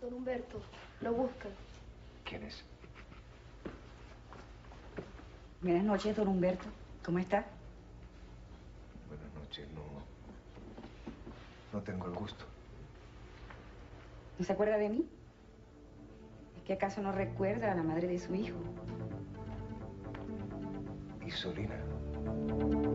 don Humberto. Lo buscan. ¿Quién es? Buenas noches, don Humberto. ¿Cómo está? Buenas noches, no tengo el gusto. ¿No se acuerda de mí? ¿Es que acaso no recuerda a la madre de su hijo? Isolina.